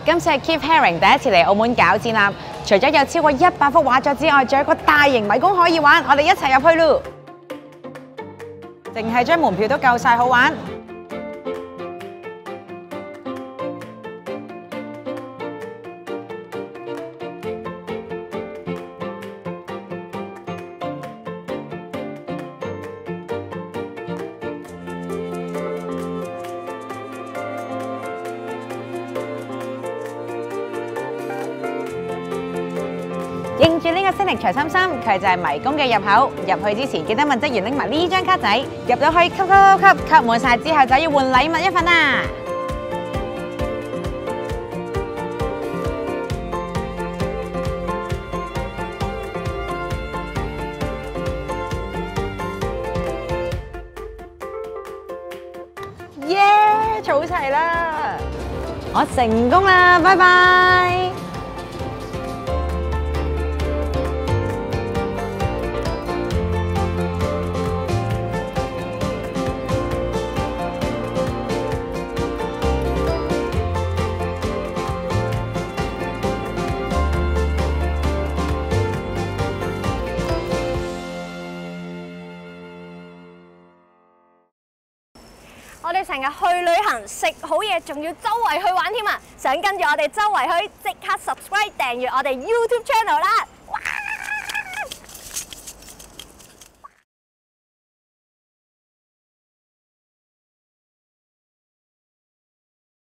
今次係 Keith Haring 第一次嚟澳門搞展覽，除咗有超過100幅畫作之外，仲有一個大型迷宮可以玩，我哋一齊入去咯！淨係張門票都夠晒好玩。認住呢個 Scenic 隨心心，佢就係迷宮嘅入口。入去之前記得問職員拎埋呢張卡仔，入到去吸滿晒之後就要換禮物一份啦。耶！儲齊啦！我成功啦，拜拜。 我哋成日去旅行，食好嘢，仲要周圍去玩添啊！想跟住我哋周圍去，即刻 subscribe 訂閱我哋 YouTube channel 啦！